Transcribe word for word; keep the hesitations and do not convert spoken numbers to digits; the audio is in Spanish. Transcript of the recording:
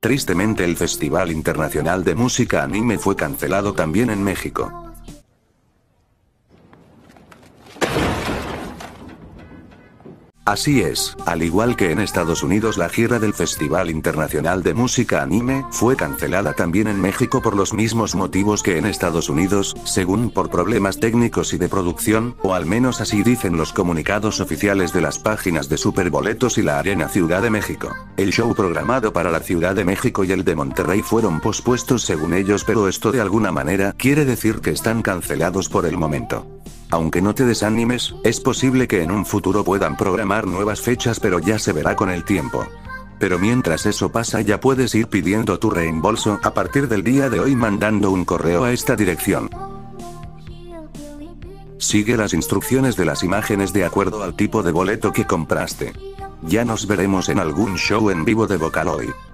Tristemente el Festival Internacional de Música Anime fue cancelado también en México. Así es, al igual que en Estados Unidos la gira del Festival Internacional de Música Anime fue cancelada también en México por los mismos motivos que en Estados Unidos, según por problemas técnicos y de producción, o al menos así dicen los comunicados oficiales de las páginas de Superboletos y la Arena Ciudad de México. El show programado para la Ciudad de México y el de Monterrey fueron pospuestos según ellos, pero esto de alguna manera quiere decir que están cancelados por el momento. Aunque no te desanimes, es posible que en un futuro puedan programar nuevas fechas, pero ya se verá con el tiempo. Pero mientras eso pasa ya puedes ir pidiendo tu reembolso a partir del día de hoy mandando un correo a esta dirección. Sigue las instrucciones de las imágenes de acuerdo al tipo de boleto que compraste. Ya nos veremos en algún show en vivo de Vocaloid.